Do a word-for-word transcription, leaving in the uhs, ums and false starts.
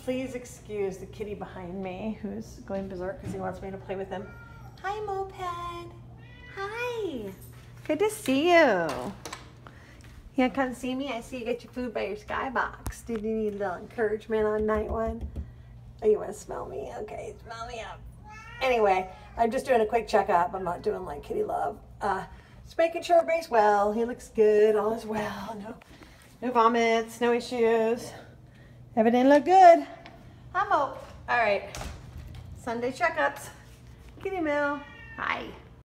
Please excuse the kitty behind me who's going berserk because he wants me to play with him. Hi, Moped. Hi. Good to see you. You come see me? I see you get your food by your skybox. Did you need a little encouragement on night one? Oh, you want to smell me? Okay, smell me up. Anyway, I'm just doing a quick checkup. I'm not doing like kitty love. Uh, just making sure everybody's well. He looks good. All is well. No, no vomits. No issues. Everything look good. I'm up. All right. Sunday checkups. Kitty Mill. Hi.